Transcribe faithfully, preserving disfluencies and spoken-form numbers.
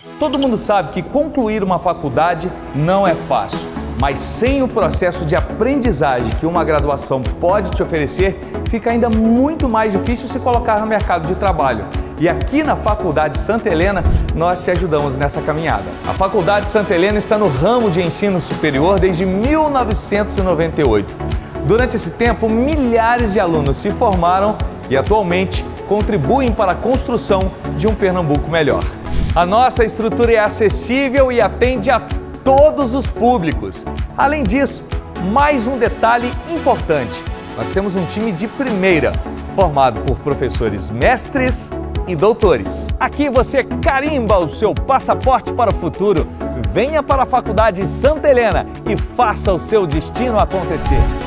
Todo mundo sabe que concluir uma faculdade não é fácil, mas sem o processo de aprendizagem que uma graduação pode te oferecer, fica ainda muito mais difícil se colocar no mercado de trabalho. E aqui na Faculdade Santa Helena, nós te ajudamos nessa caminhada. A Faculdade Santa Helena está no ramo de ensino superior desde mil novecentos e noventa e oito. Durante esse tempo, milhares de alunos se formaram e atualmente contribuem para a construção de um Pernambuco melhor. A nossa estrutura é acessível e atende a todos os públicos. Além disso, mais um detalhe importante: nós temos um time de primeira, formado por professores mestres e doutores. Aqui você carimba o seu passaporte para o futuro. Venha para a Faculdade Santa Helena e faça o seu destino acontecer.